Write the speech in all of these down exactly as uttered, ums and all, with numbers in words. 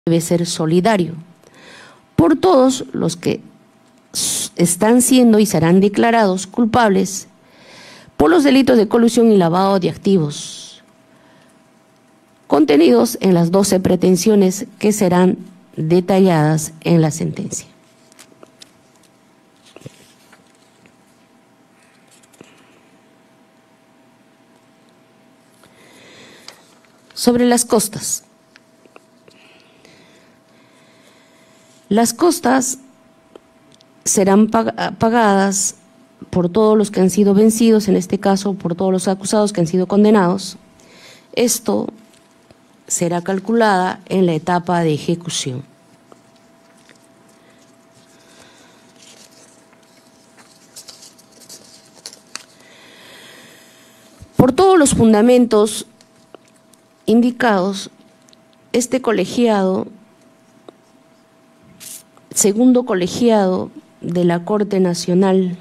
debe ser solidario por todos los que están siendo y serán declarados culpables por los delitos de colusión y lavado de activos, contenidos en las doce pretensiones que serán detalladas en la sentencia. Sobre las costas. Las costas serán pag- pagadas por todos los que han sido vencidos, en este caso por todos los acusados que han sido condenados. Esto será calculada en la etapa de ejecución. Por todos los fundamentos indicados, este colegiado, segundo colegiado de la Corte Nacional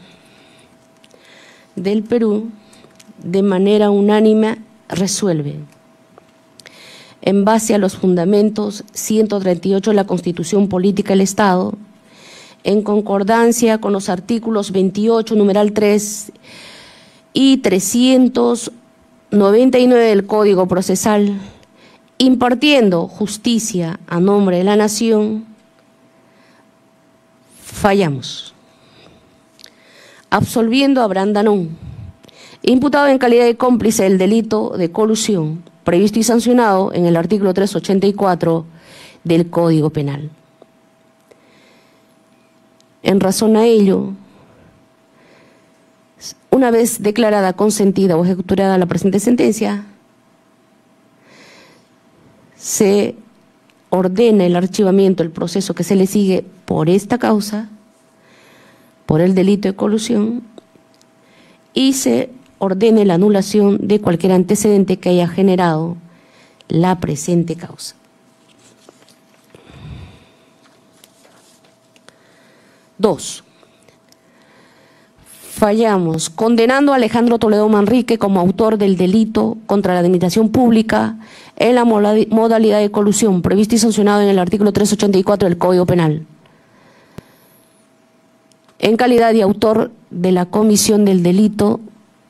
del Perú, de manera unánime resuelve, en base a los fundamentos ciento treinta y ocho de la Constitución Política del Estado, en concordancia con los artículos veintiocho, numeral tres y trescientos noventa y nueve del Código Procesal, impartiendo justicia a nombre de la Nación, fallamos. Absolviendo a Abraham Danón, imputado en calidad de cómplice del delito de colusión, previsto y sancionado en el artículo trescientos ochenta y cuatro del Código Penal. En razón a ello, una vez declarada consentida o ejecutada la presente sentencia, se ordena el archivamiento del proceso que se le sigue por esta causa, por el delito de colusión, y se ordene la anulación de cualquier antecedente que haya generado la presente causa. Dos. Fallamos condenando a Alejandro Toledo Manrique como autor del delito contra la administración pública en la modalidad de colusión previsto y sancionado en el artículo trescientos ochenta y cuatro del Código Penal, en calidad de autor de la comisión del delito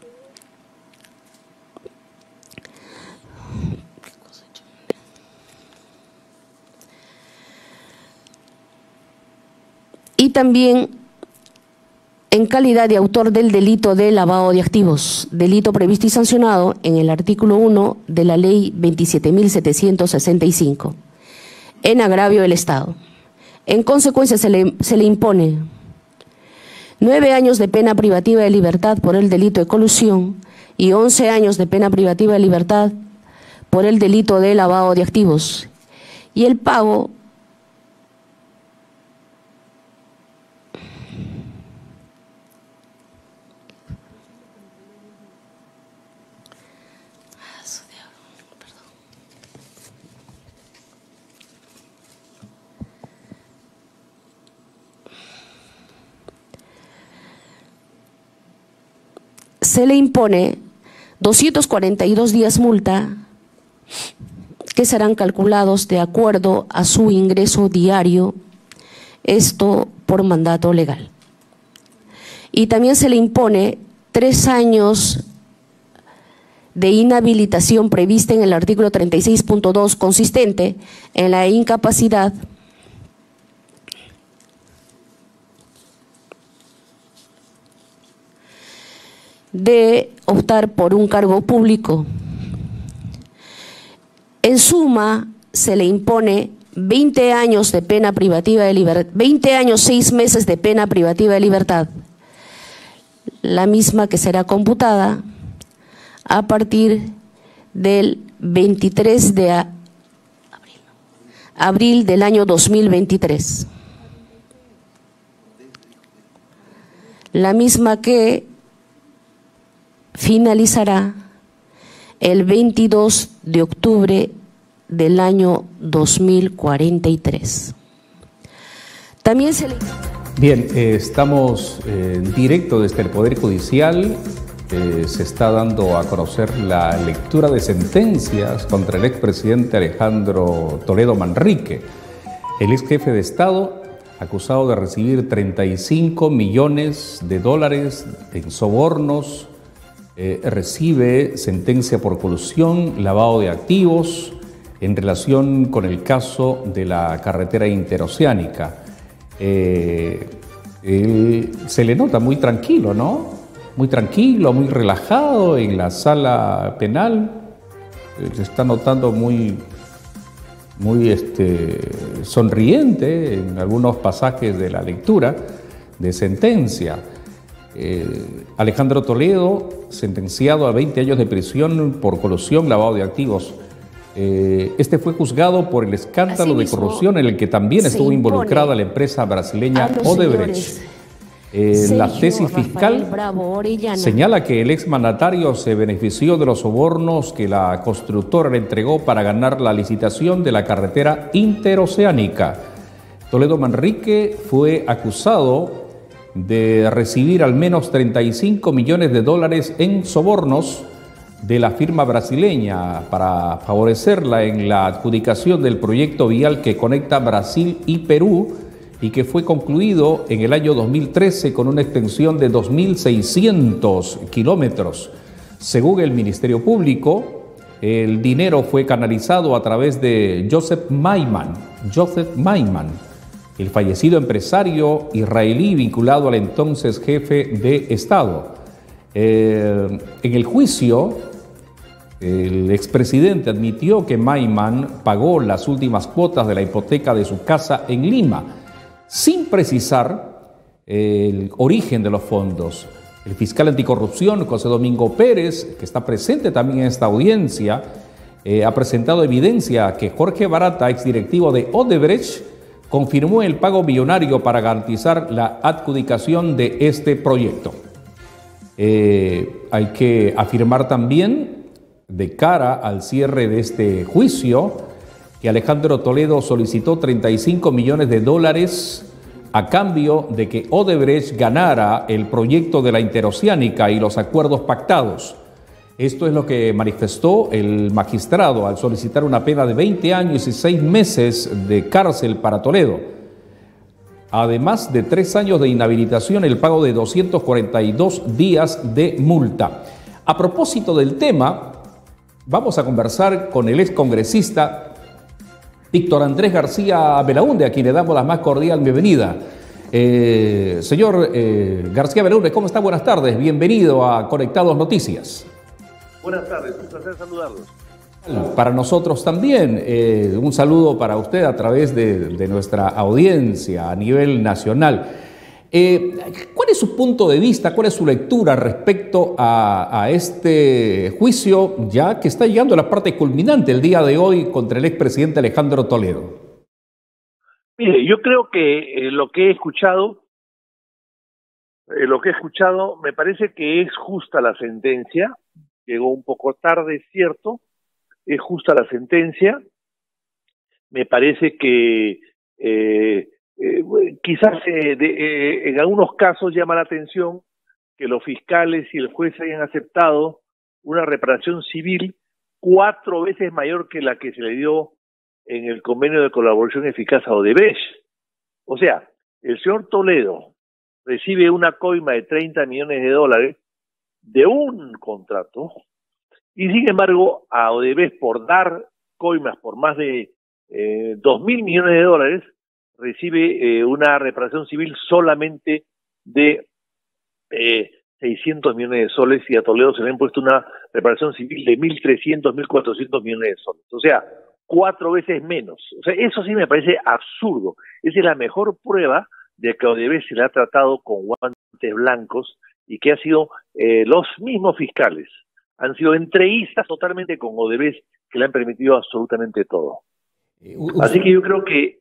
y también en calidad de autor del delito de lavado de activos, delito previsto y sancionado en el artículo uno de la Ley veintisiete mil setecientos sesenta y cinco, en agravio del Estado. En consecuencia, se le, se le impone nueve años de pena privativa de libertad por el delito de colusión y once años de pena privativa de libertad por el delito de lavado de activos, y el pago se le impone doscientos cuarenta y dos días multa que serán calculados de acuerdo a su ingreso diario, esto por mandato legal. Y también se le impone tres años de inhabilitación prevista en el artículo treinta y seis punto dos, consistente en la incapacidad de optar por un cargo público. En suma, se le impone veinte años de pena privativa de libertad, veinte años, seis meses de pena privativa de libertad, la misma que será computada a partir del veintitrés de abril del año dos mil veintitrés. La misma que finalizará el veintidós de octubre del año dos mil cuarenta y tres. También se le... Bien, eh, estamos eh, en directo desde el Poder Judicial. Eh, se está dando a conocer la lectura de sentencias contra el expresidente Alejandro Toledo Manrique. El ex jefe de Estado, acusado de recibir treinta y cinco millones de dólares en sobornos, eh, recibe sentencia por colusión, lavado de activos, en relación con el caso de la carretera interoceánica. Eh, él, se le nota muy tranquilo, ¿no? Muy tranquilo, muy relajado en la sala penal. Se está notando muy, muy este, sonriente en algunos pasajes de la lectura de sentencia. Eh, Alejandro Toledo, sentenciado a veinte años de prisión por colusión, lavado de activos. Eh, este fue juzgado por el escándalo de corrupción en el que también estuvo involucrada la empresa brasileña Odebrecht. Eh, la tesis fiscal señala que el exmandatario se benefició de los sobornos que la constructora le entregó para ganar la licitación de la carretera interoceánica. Toledo Manrique fue acusado de recibir al menos treinta y cinco millones de dólares en sobornos de la firma brasileña para favorecerla en la adjudicación del proyecto vial que conecta Brasil y Perú y que fue concluido en el año dos mil trece con una extensión de dos mil seiscientos kilómetros. Según el Ministerio Público, el dinero fue canalizado a través de Joseph Maiman, Joseph Maiman, el fallecido empresario israelí vinculado al entonces jefe de Estado. Eh, en el juicio, el expresidente admitió que Maiman pagó las últimas cuotas de la hipoteca de su casa en Lima, sin precisar el origen de los fondos. El fiscal anticorrupción, José Domingo Pérez, que está presente también en esta audiencia, eh, ha presentado evidencia que Jorge Barata, exdirectivo de Odebrecht, confirmó el pago millonario para garantizar la adjudicación de este proyecto. Eh, hay que afirmar también, de cara al cierre de este juicio, que Alejandro Toledo solicitó treinta y cinco millones de dólares a cambio de que Odebrecht ganara el proyecto de la interoceánica y los acuerdos pactados. Esto es lo que manifestó el magistrado al solicitar una pena de veinte años y seis meses de cárcel para Toledo, además de tres años de inhabilitación, el pago de doscientos cuarenta y dos días de multa. A propósito del tema, vamos a conversar con el excongresista Víctor Andrés García Belaúnde, a quien le damos la más cordial bienvenida. Eh, señor eh, García Belaúnde, ¿cómo está? Buenas tardes, bienvenido a Conectados Noticias. Buenas tardes, un placer saludarlos. Para nosotros también, eh, un saludo para usted a través de, de nuestra audiencia a nivel nacional. Eh, ¿Cuál es su punto de vista, cuál es su lectura respecto a, a este juicio, ya que está llegando a la parte culminante el día de hoy contra el expresidente Alejandro Toledo? Mire, yo creo que eh, lo que he escuchado, eh, lo que he escuchado, me parece que es justa la sentencia. Llegó un poco tarde, es cierto, es justa la sentencia. Me parece que eh, Eh, quizás eh, de, eh, en algunos casos llama la atención que los fiscales y el juez hayan aceptado una reparación civil cuatro veces mayor que la que se le dio en el convenio de colaboración eficaz a Odebrecht. O sea, el señor Toledo recibe una coima de treinta millones de dólares de un contrato y sin embargo a Odebrecht, por dar coimas por más de eh, dos mil millones de dólares, recibe eh, una reparación civil solamente de eh, seiscientos millones de soles, y a Toledo se le han puesto una reparación civil de mil trescientos, mil cuatrocientos millones de soles. O sea, cuatro veces menos. O sea, eso sí me parece absurdo. Esa es la mejor prueba de que Odebrecht se le ha tratado con guantes blancos y que ha sido eh, los mismos fiscales. Han sido entreguistas totalmente con Odebrecht que le han permitido absolutamente todo. Así que yo creo que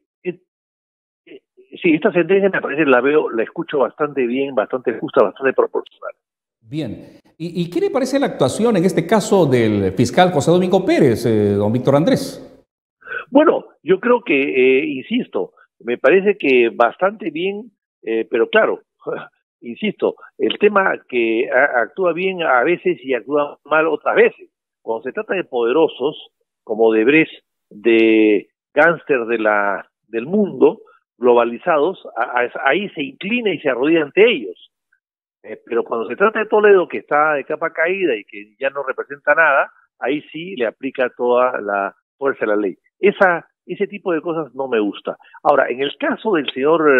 sí, esta sentencia me parece, la veo, la escucho bastante bien, bastante justa, bastante proporcional. Bien. ¿Y, y qué le parece la actuación en este caso del fiscal José Domingo Pérez, eh, don Víctor Andrés? Bueno, yo creo que, eh, insisto, me parece que bastante bien, eh, pero claro, insisto, el tema que a, actúa bien a veces y actúa mal otras veces. Cuando se trata de poderosos, como Odebrecht, de gángster de la del mundo, globalizados, a, a, ahí se inclina y se arrodilla ante ellos. Eh, pero cuando se trata de Toledo, que está de capa caída y que ya no representa nada, ahí sí le aplica toda la fuerza de la ley. Esa, ese tipo de cosas no me gusta. Ahora, en el caso del señor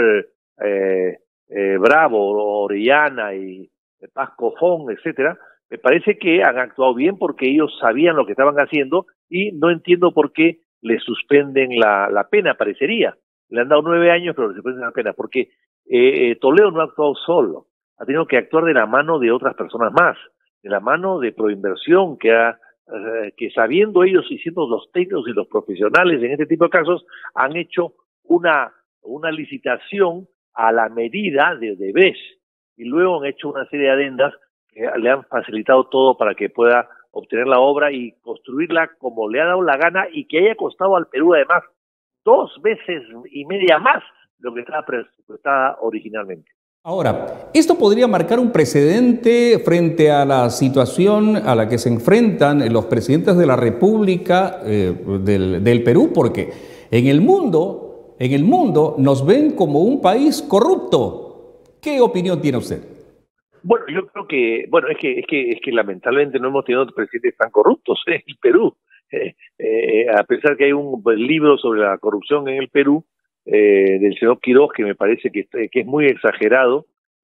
eh, eh, Bravo, Orellana y Paz Cofón, etcétera, me parece que han actuado bien porque ellos sabían lo que estaban haciendo y no entiendo por qué le suspenden la, la pena, parecería. Le han dado nueve años, pero le suspenden la pena, porque eh, Toledo no ha actuado solo, ha tenido que actuar de la mano de otras personas más, de la mano de Proinversión, que ha eh, que sabiendo ellos y siendo los técnicos y los profesionales en este tipo de casos, han hecho una, una licitación a la medida de Odebrecht y luego han hecho una serie de adendas que le han facilitado todo para que pueda obtener la obra y construirla como le ha dado la gana y que haya costado al Perú además dos veces y media más de lo que estaba presupuestada originalmente. Ahora, esto podría marcar un precedente frente a la situación a la que se enfrentan los presidentes de la República eh, del, del Perú, porque en el mundo, en el mundo nos ven como un país corrupto. ¿Qué opinión tiene usted? Bueno, yo creo que, bueno, es que, es que, es que lamentablemente no hemos tenido presidentes tan corruptos en el Perú. Eh, eh, a pesar que hay un libro sobre la corrupción en el Perú, eh, del señor Quiroz, que me parece que, que es muy exagerado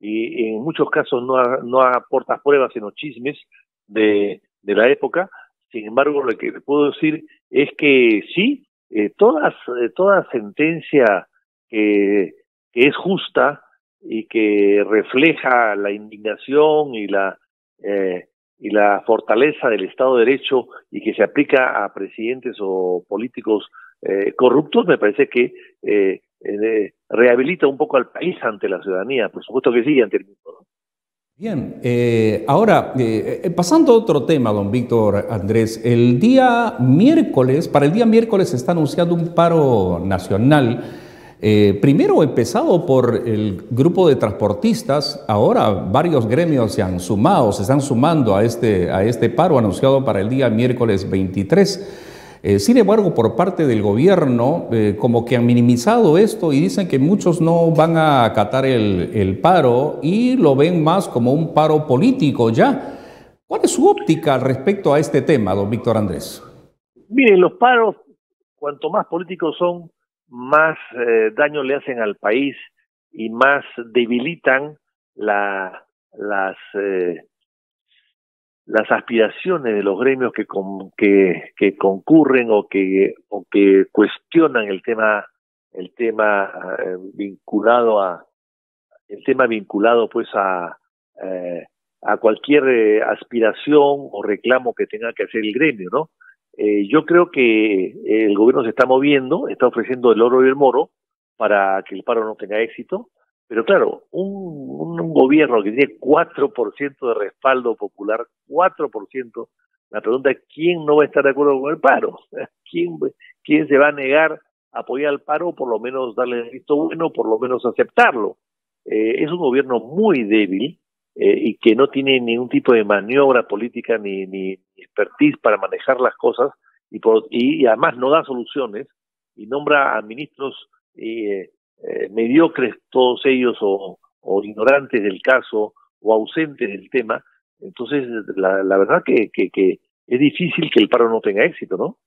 y en muchos casos no, ha, no aporta pruebas sino chismes de, de la época. Sin embargo, lo que le puedo decir es que sí, eh, todas, eh, toda sentencia que, que es justa y que refleja la indignación y la eh, y la fortaleza del Estado de Derecho y que se aplica a presidentes o políticos eh, corruptos, me parece que eh, eh, rehabilita un poco al país ante la ciudadanía. Por supuesto que sí, ante el mundo, ¿no? Bien, eh, ahora, eh, pasando a otro tema, don Víctor Andrés, el día miércoles, para el día miércoles se está anunciando un paro nacional. Eh, primero empezado por el grupo de transportistas, ahora varios gremios se han sumado, se están sumando a este, a este paro anunciado para el día miércoles veintitrés. Eh, sin embargo, por parte del gobierno, eh, como que han minimizado esto y dicen que muchos no van a acatar el, el paro y lo ven más como un paro político ya. ¿Cuál es su óptica respecto a este tema, don Víctor Andrés? Miren, los paros, cuanto más políticos son, más eh, daño le hacen al país y más debilitan la, las eh, las aspiraciones de los gremios que, con, que que concurren o que o que cuestionan el tema el tema eh, vinculado a el tema vinculado pues a eh, a cualquier eh, aspiración o reclamo que tenga que hacer el gremio, ¿no? Eh, yo creo que el gobierno se está moviendo, está ofreciendo el oro y el moro para que el paro no tenga éxito, pero claro, un, un, un gobierno que tiene cuatro por ciento de respaldo popular, cuatro por ciento, la pregunta es ¿quién no va a estar de acuerdo con el paro? ¿Quién, quién se va a negar a apoyar el paro o por lo menos darle el visto bueno, por lo menos aceptarlo? Eh, es un gobierno muy débil, Eh, y que no tiene ningún tipo de maniobra política ni, ni, ni expertise para manejar las cosas y, por, y, y además no da soluciones y nombra a ministros eh, eh, mediocres todos ellos o, o ignorantes del caso o ausentes del tema. Entonces la, la verdad que, que, que es difícil que el paro no tenga éxito, ¿no?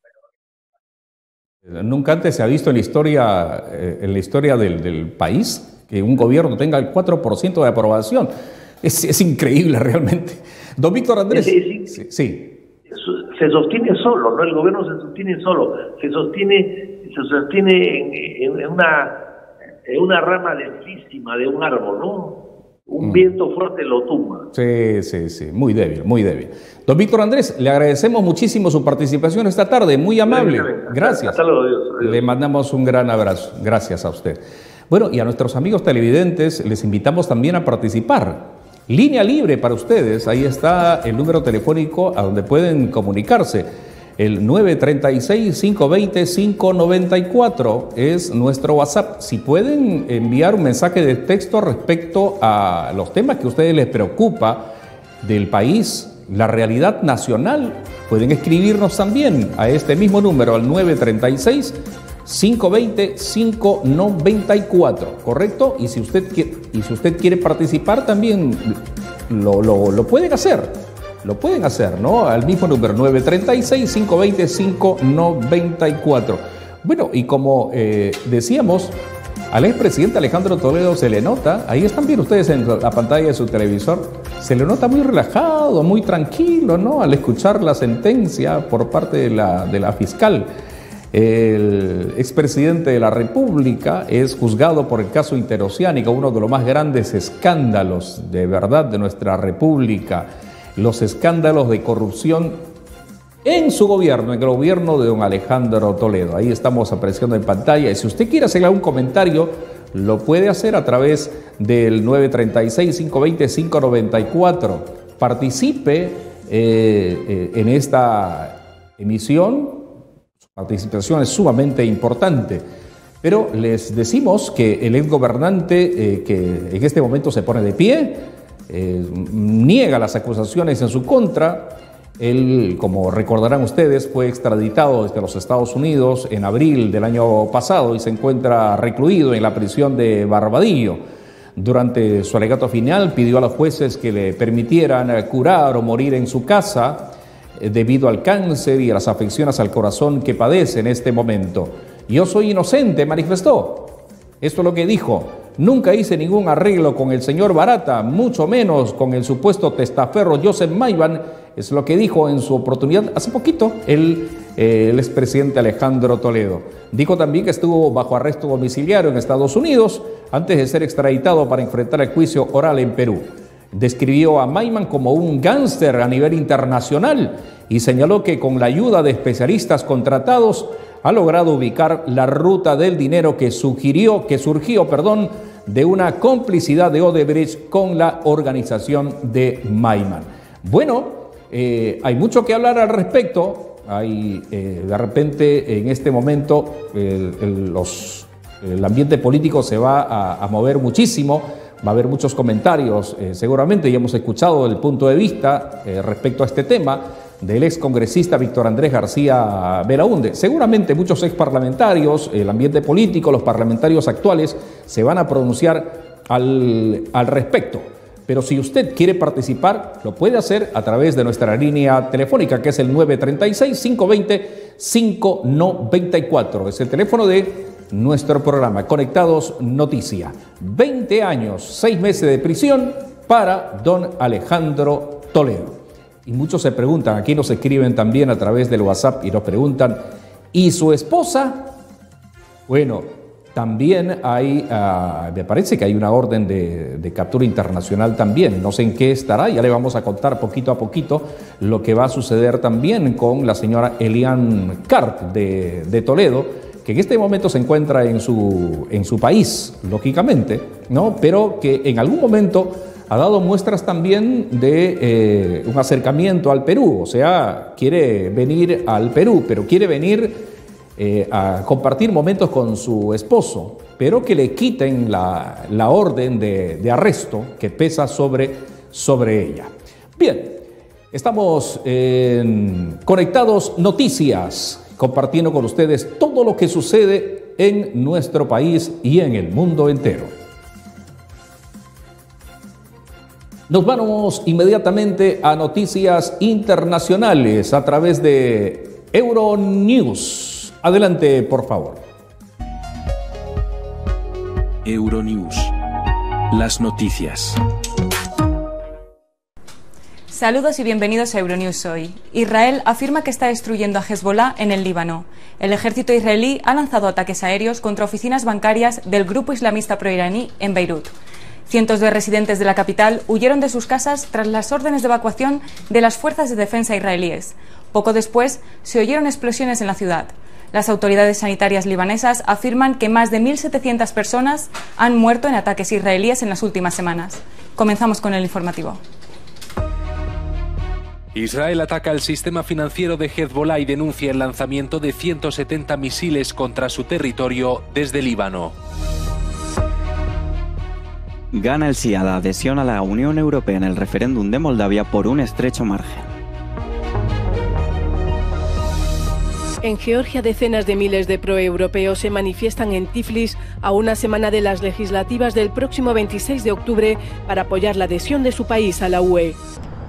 Nunca antes se ha visto en la historia, eh, en la historia del, del país que un gobierno tenga el cuatro por ciento de aprobación. Es, es increíble realmente. Don Víctor Andrés. Es, es, sí, sí. Se sostiene solo, ¿no? El gobierno se sostiene solo. Se sostiene, se sostiene en, en, una, en una rama lentísima de un árbol, ¿no? Un mm. viento fuerte lo tumba. Sí, sí, sí. Muy débil, muy débil. Don Víctor Andrés, le agradecemos muchísimo su participación esta tarde. Muy amable. Gracias. Hasta luego, Dios, Dios. Le mandamos un gran abrazo. Gracias a usted. Bueno, y a nuestros amigos televidentes les invitamos también a participar. Línea libre para ustedes, ahí está el número telefónico a donde pueden comunicarse. El nueve tres seis, cinco dos cero, cinco nueve cuatro es nuestro WhatsApp. Si pueden enviar un mensaje de texto respecto a los temas que a ustedes les preocupa del país, la realidad nacional, pueden escribirnos también a este mismo número, al nueve tres seis, cinco dos cero, cinco nueve cuatro, ¿correcto? Y si usted quiere, y si usted quiere participar también lo, lo, lo pueden hacer, lo pueden hacer, ¿no? Al mismo número, nueve tres seis, cinco dos cero, cinco nueve cuatro. Bueno, y como eh, decíamos, al expresidente Alejandro Toledo se le nota, ahí están viendo ustedes en la pantalla de su televisor, se le nota muy relajado, muy tranquilo, ¿no? Al escuchar la sentencia por parte de la, de la fiscal. El expresidente de la República es juzgado por el caso Interoceánica, uno de los más grandes escándalos de verdad de nuestra República, los escándalos de corrupción en su gobierno, en el gobierno de don Alejandro Toledo. Ahí estamos apreciando en pantalla, y si usted quiere hacer algún comentario, lo puede hacer a través del nueve tres seis, cinco dos cero, cinco nueve cuatro. Participe eh, eh, en esta emisión. Su participación es sumamente importante. Pero les decimos que el exgobernante eh, que en este momento se pone de pie, eh, niega las acusaciones en su contra. Él, como recordarán ustedes, fue extraditado desde los Estados Unidos en abril del año pasado y se encuentra recluido en la prisión de Barbadillo. Durante su alegato final pidió a los jueces que le permitieran curar o morir en su casa eh, debido al cáncer y a las afecciones al corazón que padece en este momento. Yo soy inocente, manifestó. Esto es lo que dijo. Nunca hice ningún arreglo con el señor Barata, mucho menos con el supuesto testaferro Joseph Maivan. Es lo que dijo en su oportunidad hace poquito el, eh, el expresidente Alejandro Toledo. Dijo también que estuvo bajo arresto domiciliario en Estados Unidos antes de ser extraditado para enfrentar el juicio oral en Perú. Describió a Maivan como un gángster a nivel internacional y señaló que con la ayuda de especialistas contratados ha logrado ubicar la ruta del dinero que sugirió, que surgió, perdón, de una complicidad de Odebrecht con la organización de Maivan. Bueno, eh, hay mucho que hablar al respecto. Hay, eh, de repente, en este momento, el, el, los, el ambiente político se va a, a mover muchísimo. Va a haber muchos comentarios, eh, seguramente, y hemos escuchado el punto de vista eh, respecto a este tema del excongresista Víctor Andrés García Belaúnde. Seguramente muchos exparlamentarios, el ambiente político, los parlamentarios actuales se van a pronunciar al, al respecto. Pero si usted quiere participar, lo puede hacer a través de nuestra línea telefónica, que es el nueve tres seis, cinco dos cero, cinco nueve cuatro. Es el teléfono de nuestro programa Conectados Noticia. veinte años, seis meses de prisión para don Alejandro Toledo. Y muchos se preguntan, aquí nos escriben también a través del WhatsApp y nos preguntan, ¿y su esposa? Bueno, también hay, uh, me parece que hay una orden de, de captura internacional también, no sé en qué estará, ya le vamos a contar poquito a poquito lo que va a suceder también con la señora Eliane Cart de, de Toledo, que en este momento se encuentra en su, en su país, lógicamente, ¿no? Pero que en algún momento ha dado muestras también de eh, un acercamiento al Perú, o sea, quiere venir al Perú, pero quiere venir eh, a compartir momentos con su esposo, pero que le quiten la, la orden de, de arresto que pesa sobre, sobre ella. Bien, estamos en Conectados Noticias, compartiendo con ustedes todo lo que sucede en nuestro país y en el mundo entero. Nos vamos inmediatamente a noticias internacionales a través de Euronews. Adelante, por favor. Euronews. Las noticias. Saludos y bienvenidos a Euronews hoy. Israel afirma que está destruyendo a Hezbollah en el Líbano. El ejército israelí ha lanzado ataques aéreos contra oficinas bancarias del grupo islamista proiraní en Beirut. Cientos de residentes de la capital huyeron de sus casas tras las órdenes de evacuación de las fuerzas de defensa israelíes. Poco después, se oyeron explosiones en la ciudad. Las autoridades sanitarias libanesas afirman que más de mil setecientas personas han muerto en ataques israelíes en las últimas semanas. Comenzamos con el informativo. Israel ataca el sistema financiero de Hezbollah y denuncia el lanzamiento de ciento setenta misiles contra su territorio desde Líbano. Gana el sí a la adhesión a la Unión Europea en el referéndum de Moldavia por un estrecho margen. En Georgia, decenas de miles de proeuropeos se manifiestan en Tiflis a una semana de las legislativas del próximo veintiséis de octubre para apoyar la adhesión de su país a la U E.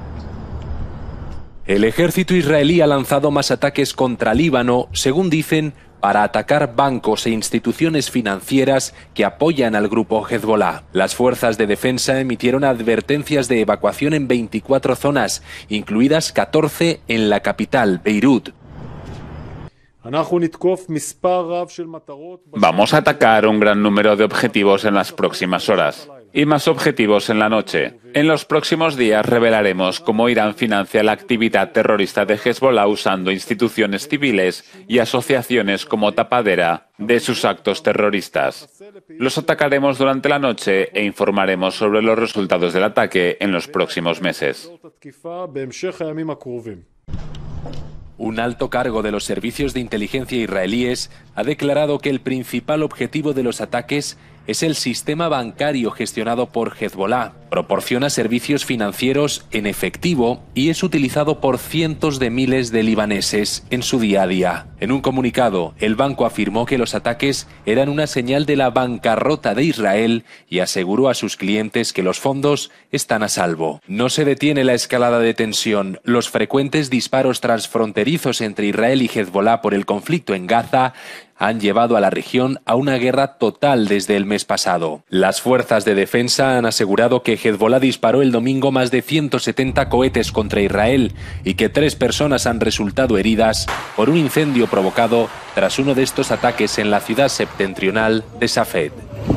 El ejército israelí ha lanzado más ataques contra Líbano, según dicen, para atacar bancos e instituciones financieras que apoyan al grupo Hezbollah. Las fuerzas de defensa emitieron advertencias de evacuación en veinticuatro zonas, incluidas catorce en la capital, Beirut. Vamos a atacar un gran número de objetivos en las próximas horas y más objetivos en la noche. En los próximos días revelaremos cómo Irán financia la actividad terrorista de Hezbollah usando instituciones civiles y asociaciones como tapadera de sus actos terroristas. Los atacaremos durante la noche e informaremos sobre los resultados del ataque en los próximos meses. Un alto cargo de los servicios de inteligencia israelíes ha declarado que el principal objetivo de los ataques es el sistema bancario gestionado por Hezbollah. Proporciona servicios financieros en efectivo y es utilizado por cientos de miles de libaneses en su día a día. En un comunicado, el banco afirmó que los ataques eran una señal de la bancarrota de Israel y aseguró a sus clientes que los fondos están a salvo. No se detiene la escalada de tensión. Los frecuentes disparos transfronterizos entre Israel y Hezbollah por el conflicto en Gaza han llevado a la región a una guerra total desde el mes pasado. Las fuerzas de defensa han asegurado que Hezbollah disparó el domingo más de ciento setenta cohetes contra Israel y que tres personas han resultado heridas por un incendio provocado tras uno de estos ataques en la ciudad septentrional de Safed.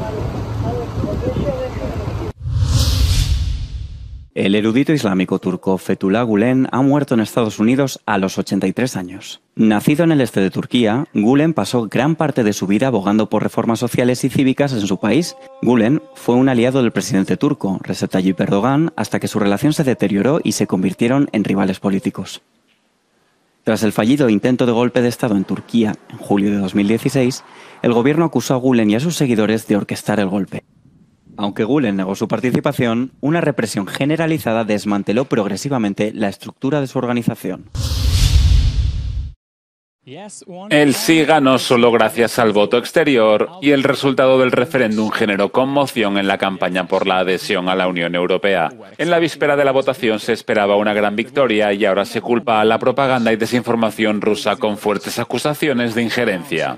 El erudito islámico turco Fethullah Gülen ha muerto en Estados Unidos a los ochenta y tres años. Nacido en el este de Turquía, Gülen pasó gran parte de su vida abogando por reformas sociales y cívicas en su país. Gülen fue un aliado del presidente turco, Recep Tayyip Erdogan, hasta que su relación se deterioró y se convirtieron en rivales políticos. Tras el fallido intento de golpe de Estado en Turquía en julio de dos mil dieciséis, el gobierno acusó a Gülen y a sus seguidores de orquestar el golpe. Aunque Gülen negó su participación, una represión generalizada desmanteló progresivamente la estructura de su organización. El sí ganó solo gracias al voto exterior y el resultado del referéndum generó conmoción en la campaña por la adhesión a la Unión Europea. En la víspera de la votación se esperaba una gran victoria y ahora se culpa a la propaganda y desinformación rusa con fuertes acusaciones de injerencia.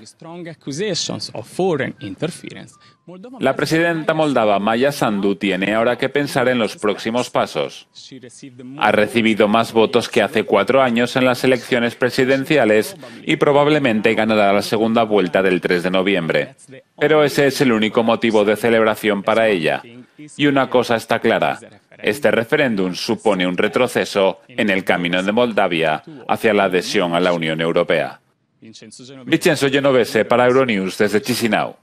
La presidenta moldava Maya Sandu tiene ahora que pensar en los próximos pasos. Ha recibido más votos que hace cuatro años en las elecciones presidenciales y probablemente ganará la segunda vuelta del tres de noviembre. Pero ese es el único motivo de celebración para ella. Y una cosa está clara. Este referéndum supone un retroceso en el camino de Moldavia hacia la adhesión a la Unión Europea. Vincenzo Genovese para Euronews desde Chisinau.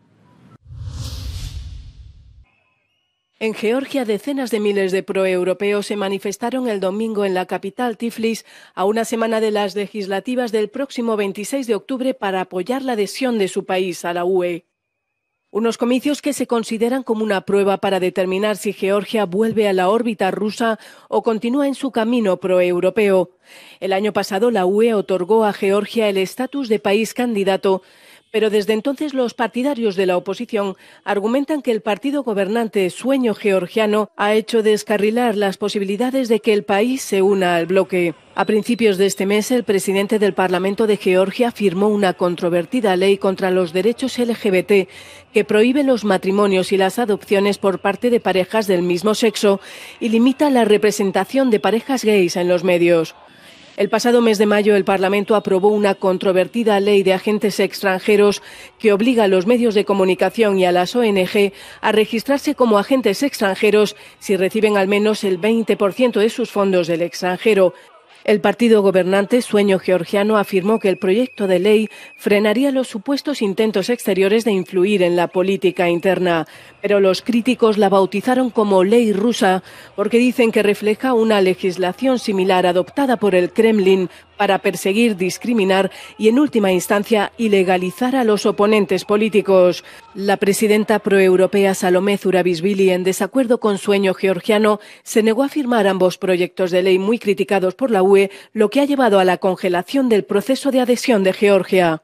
En Georgia, decenas de miles de proeuropeos se manifestaron el domingo en la capital Tiflis a una semana de las legislativas del próximo veintiséis de octubre para apoyar la adhesión de su país a la U E. Unos comicios que se consideran como una prueba para determinar si Georgia vuelve a la órbita rusa o continúa en su camino proeuropeo. El año pasado la U E otorgó a Georgia el estatus de país candidato, pero desde entonces los partidarios de la oposición argumentan que el partido gobernante Sueño Georgiano ha hecho descarrilar las posibilidades de que el país se una al bloque. A principios de este mes, el presidente del Parlamento de Georgia firmó una controvertida ley contra los derechos L G B T que prohíbe los matrimonios y las adopciones por parte de parejas del mismo sexo y limita la representación de parejas gays en los medios. El pasado mes de mayo, el Parlamento aprobó una controvertida ley de agentes extranjeros que obliga a los medios de comunicación y a las O N G a registrarse como agentes extranjeros si reciben al menos el veinte por ciento de sus fondos del extranjero. El partido gobernante Sueño Georgiano afirmó que el proyecto de ley frenaría los supuestos intentos exteriores de influir en la política interna, pero los críticos la bautizaron como ley rusa porque dicen que refleja una legislación similar adoptada por el Kremlin para perseguir, discriminar y, en última instancia, ilegalizar a los oponentes políticos. La presidenta proeuropea Salomé Zurabishvili, en desacuerdo con sueño georgiano, se negó a firmar ambos proyectos de ley muy criticados por la U E, lo que ha llevado a la congelación del proceso de adhesión de Georgia.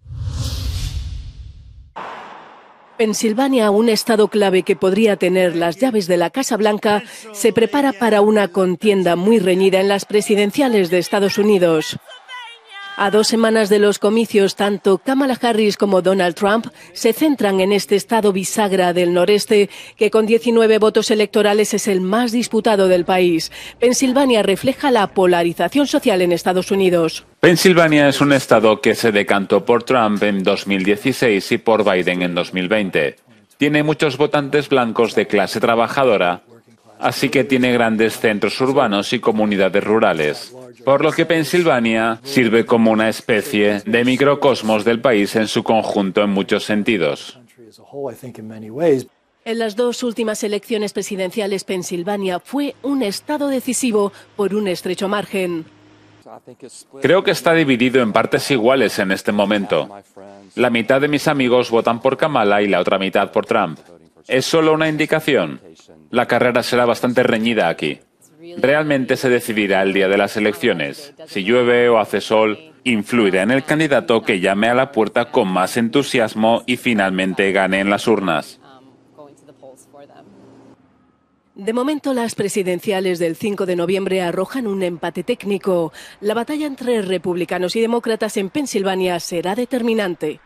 Pensilvania, un estado clave que podría tener las llaves de la Casa Blanca, se prepara para una contienda muy reñida en las presidenciales de Estados Unidos. A dos semanas de los comicios, tanto Kamala Harris como Donald Trump se centran en este estado bisagra del noreste, que con diecinueve votos electorales es el más disputado del país. Pensilvania refleja la polarización social en Estados Unidos. Pensilvania es un estado que se decantó por Trump en dos mil dieciséis y por Biden en dos mil veinte. Tiene muchos votantes blancos de clase trabajadora, así que tiene grandes centros urbanos y comunidades rurales, por lo que Pensilvania sirve como una especie de microcosmos del país en su conjunto en muchos sentidos. En las dos últimas elecciones presidenciales, Pensilvania fue un estado decisivo por un estrecho margen. Creo que está dividido en partes iguales en este momento. La mitad de mis amigos votan por Kamala y la otra mitad por Trump. Es solo una indicación. La carrera será bastante reñida aquí. Realmente se decidirá el día de las elecciones. Si llueve o hace sol, influirá en el candidato que llame a la puerta con más entusiasmo y finalmente gane en las urnas. De momento, las presidenciales del cinco de noviembre arrojan un empate técnico. La batalla entre republicanos y demócratas en Pensilvania será determinante.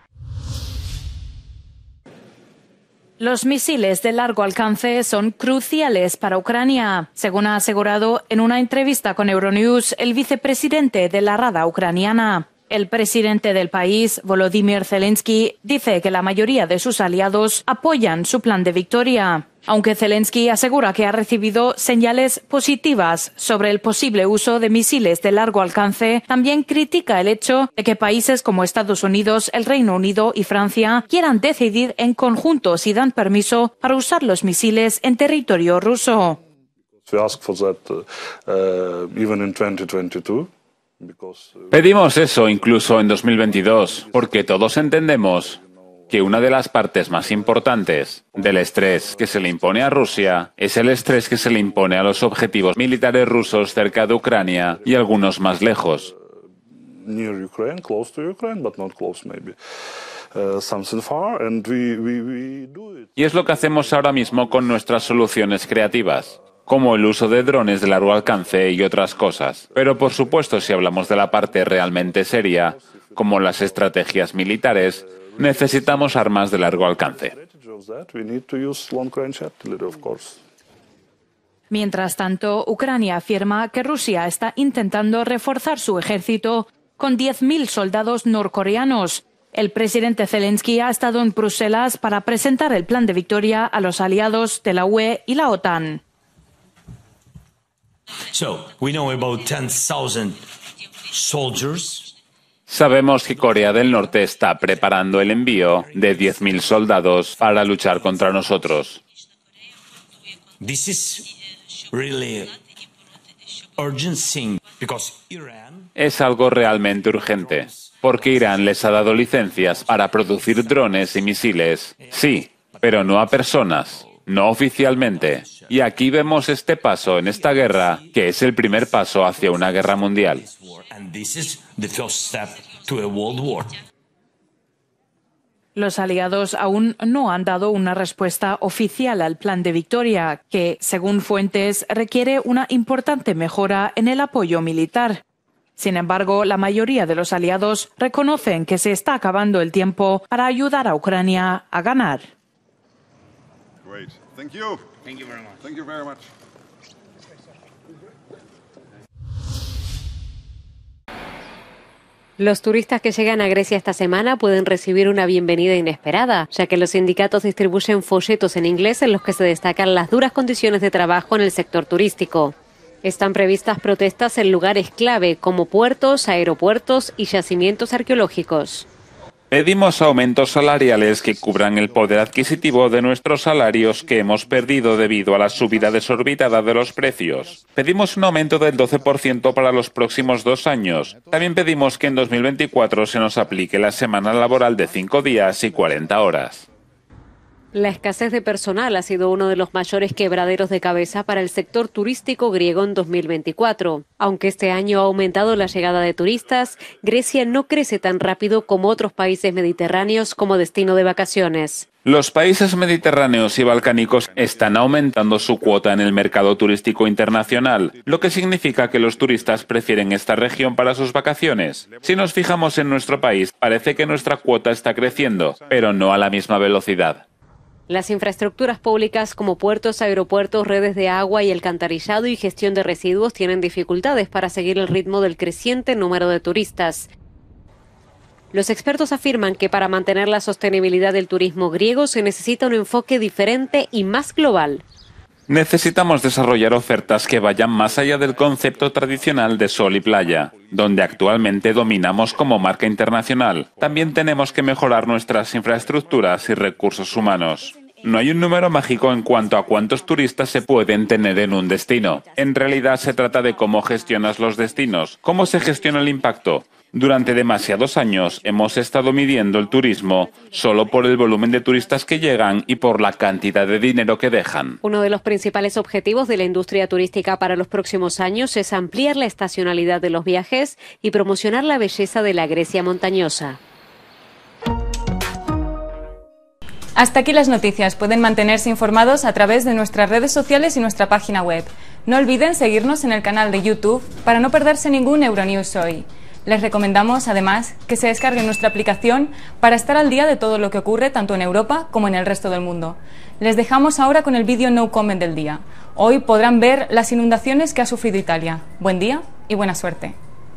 Los misiles de largo alcance son cruciales para Ucrania, según ha asegurado en una entrevista con Euronews el vicepresidente de la Rada ucraniana. El presidente del país, Volodymyr Zelensky, dice que la mayoría de sus aliados apoyan su plan de victoria, aunque Zelensky asegura que ha recibido señales positivas sobre el posible uso de misiles de largo alcance. También critica el hecho de que países como Estados Unidos, el Reino Unido y Francia quieran decidir en conjunto si dan permiso para usar los misiles en territorio ruso. Pedimos eso incluso en dos mil veintidós, porque todos entendemos que una de las partes más importantes del estrés que se le impone a Rusia es el estrés que se le impone a los objetivos militares rusos cerca de Ucrania y algunos más lejos. Y es lo que hacemos ahora mismo con nuestras soluciones creativas, como el uso de drones de largo alcance y otras cosas. Pero por supuesto, si hablamos de la parte realmente seria, como las estrategias militares, necesitamos armas de largo alcance. Mientras tanto, Ucrania afirma que Rusia está intentando reforzar su ejército con diez mil soldados norcoreanos. El presidente Zelensky ha estado en Bruselas para presentar el plan de victoria a los aliados de la U E y la OTAN. So, we know about ten thousand soldiers. Sabemos que Corea del Norte está preparando el envío de diez mil soldados para luchar contra nosotros. This is really urgent thing because Iran... Es algo realmente urgente, porque Irán les ha dado licencias para producir drones y misiles. Sí, pero no a personas, no oficialmente. Y aquí vemos este paso en esta guerra, que es el primer paso hacia una guerra mundial. Los aliados aún no han dado una respuesta oficial al plan de victoria, que, según fuentes, requiere una importante mejora en el apoyo militar. Sin embargo, la mayoría de los aliados reconocen que se está acabando el tiempo para ayudar a Ucrania a ganar. Great. Thank you. Thank you very much. Thank you very much. Los turistas que llegan a Grecia esta semana pueden recibir una bienvenida inesperada, ya que los sindicatos distribuyen folletos en inglés en los que se destacan las duras condiciones de trabajo en el sector turístico. Están previstas protestas en lugares clave como puertos, aeropuertos y yacimientos arqueológicos. Pedimos aumentos salariales que cubran el poder adquisitivo de nuestros salarios que hemos perdido debido a la subida desorbitada de los precios. Pedimos un aumento del doce por ciento para los próximos dos años. También pedimos que en dos mil veinticuatro se nos aplique la semana laboral de cinco días y cuarenta horas. La escasez de personal ha sido uno de los mayores quebraderos de cabeza para el sector turístico griego en dos mil veinticuatro. Aunque este año ha aumentado la llegada de turistas, Grecia no crece tan rápido como otros países mediterráneos como destino de vacaciones. Los países mediterráneos y balcánicos están aumentando su cuota en el mercado turístico internacional, lo que significa que los turistas prefieren esta región para sus vacaciones. Si nos fijamos en nuestro país, parece que nuestra cuota está creciendo, pero no a la misma velocidad. Las infraestructuras públicas como puertos, aeropuertos, redes de agua y alcantarillado y gestión de residuos tienen dificultades para seguir el ritmo del creciente número de turistas. Los expertos afirman que para mantener la sostenibilidad del turismo griego se necesita un enfoque diferente y más global. Necesitamos desarrollar ofertas que vayan más allá del concepto tradicional de sol y playa, donde actualmente dominamos como marca internacional. También tenemos que mejorar nuestras infraestructuras y recursos humanos. No hay un número mágico en cuanto a cuántos turistas se pueden tener en un destino. En realidad se trata de cómo gestionas los destinos, cómo se gestiona el impacto. Durante demasiados años hemos estado midiendo el turismo solo por el volumen de turistas que llegan y por la cantidad de dinero que dejan. Uno de los principales objetivos de la industria turística para los próximos años es ampliar la estacionalidad de los viajes y promocionar la belleza de la Grecia montañosa. Hasta aquí las noticias. Pueden mantenerse informados a través de nuestras redes sociales y nuestra página web. No olviden seguirnos en el canal de YouTube para no perderse ningún Euronews Hoy. Les recomendamos, además, que se descarguen nuestra aplicación para estar al día de todo lo que ocurre tanto en Europa como en el resto del mundo. Les dejamos ahora con el vídeo No Comment del día. Hoy podrán ver las inundaciones que ha sufrido Italia. Buen día y buena suerte.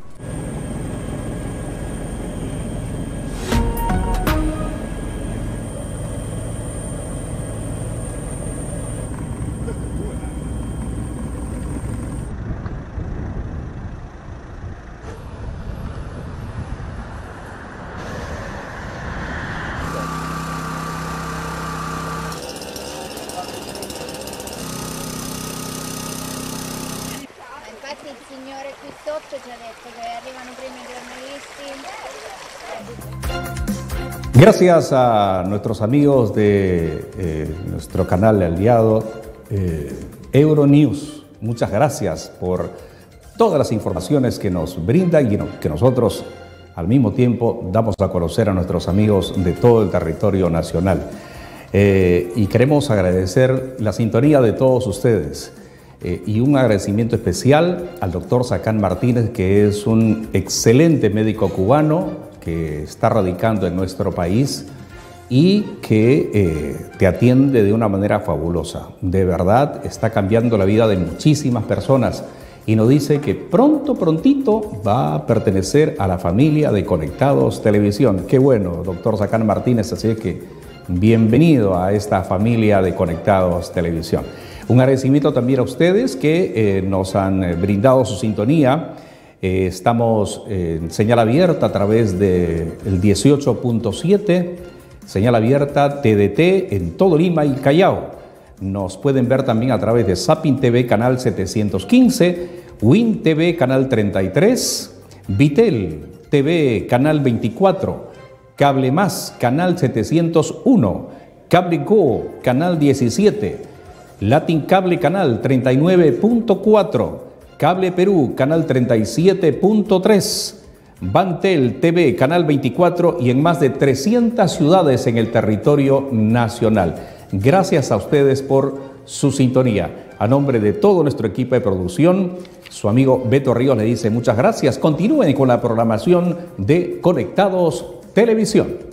Infatti il signore qui sotto ci ha detto che arrivano prima i giornalisti. Gracias a nuestros amigos de eh, nuestro canal aliado eh, Euronews. Muchas gracias por todas las informaciones que nos brindan y que nosotros al mismo tiempo damos a conocer a nuestros amigos de todo el territorio nacional. Eh, y queremos agradecer la sintonía de todos ustedes. Eh, y un agradecimiento especial al doctor Sacán Martínez, que es un excelente médico cubano que está radicando en nuestro país y que eh, te atiende de una manera fabulosa. De verdad, está cambiando la vida de muchísimas personas y nos dice que pronto, prontito va a pertenecer a la familia de Conectados Televisión. Qué bueno, doctor Sacán Martínez, así que bienvenido a esta familia de Conectados Televisión. Un agradecimiento también a ustedes que eh, nos han eh, brindado su sintonía. Eh, estamos eh, en señal abierta a través del dieciocho punto siete, señal abierta T D T en todo Lima y Callao. Nos pueden ver también a través de Zapping T V canal setecientos quince, Win T V canal treinta y tres, Vitel T V canal veinticuatro, Cable Más canal setecientos uno, Cable Go canal diecisiete, Latin Cable canal treinta y nueve punto cuatro, Cable Perú canal treinta y siete punto tres, Bantel T V canal veinticuatro y en más de trescientas ciudades en el territorio nacional. Gracias a ustedes por su sintonía. A nombre de todo nuestro equipo de producción, su amigo Beto Ríos le dice muchas gracias. Continúen con la programación de Conectados Televisión.